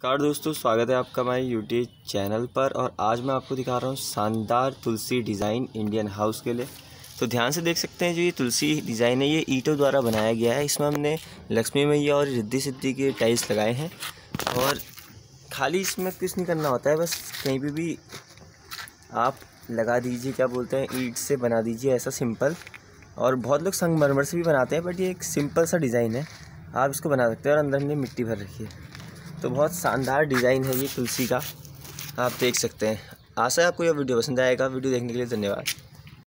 नमस्कार दोस्तों, स्वागत है आपका हमारे यूट्यूब चैनल पर। और आज मैं आपको दिखा रहा हूँ शानदार तुलसी डिज़ाइन इंडियन हाउस के लिए। तो ध्यान से देख सकते हैं, जो ये तुलसी डिज़ाइन है ये ईंटों द्वारा बनाया गया है। इसमें हमने लक्ष्मी मैया और रिद्धि सिद्धि के टाइल्स लगाए हैं। और खाली इसमें कुछ नहीं करना होता है, बस कहीं पर भी आप लगा दीजिए, क्या बोलते हैं, ईंट से बना दीजिए ऐसा सिंपल। और बहुत लोग संगमरमर से भी बनाते हैं, बट ये एक सिंपल सा डिज़ाइन है, आप इसको बना सकते हैं। और अंदर हमने मिट्टी भर रखी है। तो बहुत शानदार डिज़ाइन है ये तुलसी का, आप देख सकते हैं। आशा है आपको यह वीडियो पसंद आएगा। वीडियो देखने के लिए धन्यवाद।